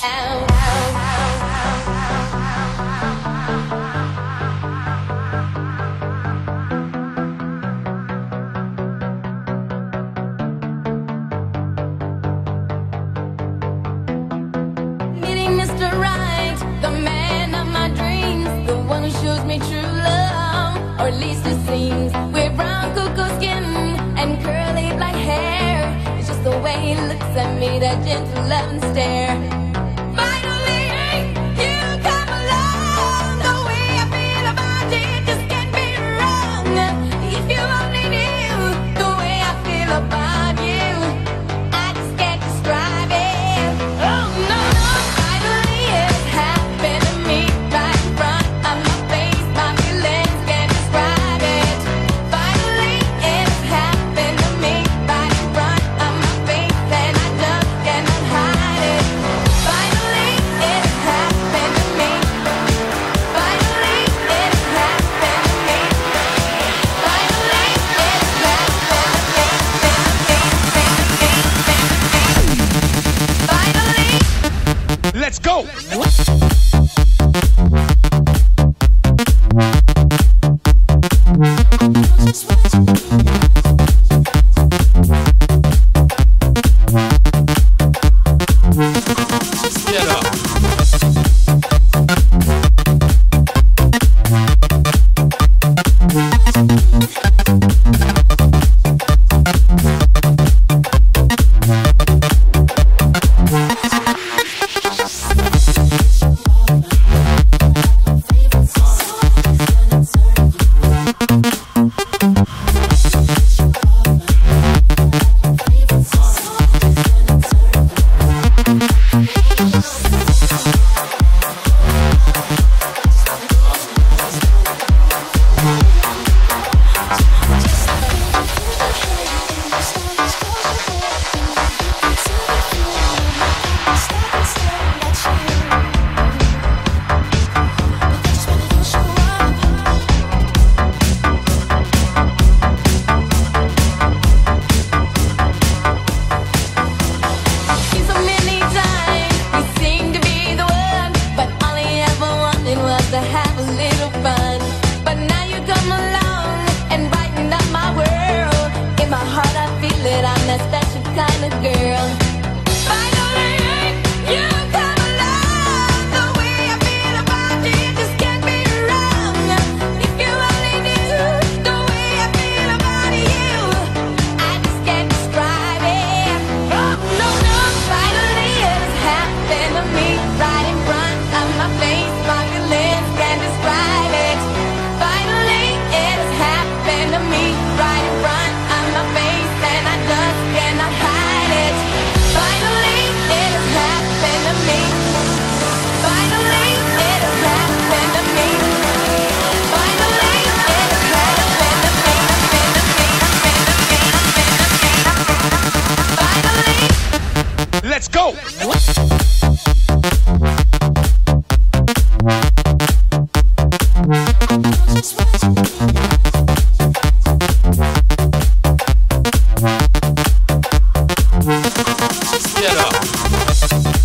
Meeting Mr. Right, the man of my dreams, the one who shows me true love, or at least it seems. With brown cocoa skin and curly black hair, it's just the way he looks at me, that gentle loving stare. Finally, you come along. The way I feel about you, it just can't be wrong. If you only knew the way I feel about you, I just can't describe it. Oh no, no, finally it happened to me right in front of my face. My feelings can't describe it. Finally it happened to me right in front of my face, and I just cannot hide it. Finally it happened to me. Finally it happened to me. Finally it happened to me. Finally. Let's go! Get up. So many times we seemed to be the one, but all he ever wanted was to have a little fun. But now you come along and brighten up my world. In my heart I feel it, I'm that special kind of girl. Finally, you come along. The way I feel about you, it just can't be wrong. If you only knew the way I feel about you, I just can't describe it. Oh no, no, finally it has happened to me right in front of my face. My feelings can't describe it. Finally it has happened to me right in front of my face, and I just cannot hide it. Finally it has happened to me. Finally it has happened to me. Finally it has happened to me. Finally. Let's go! Get up.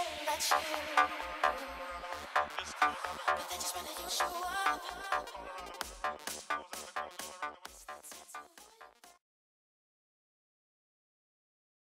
But they just wanna use you up.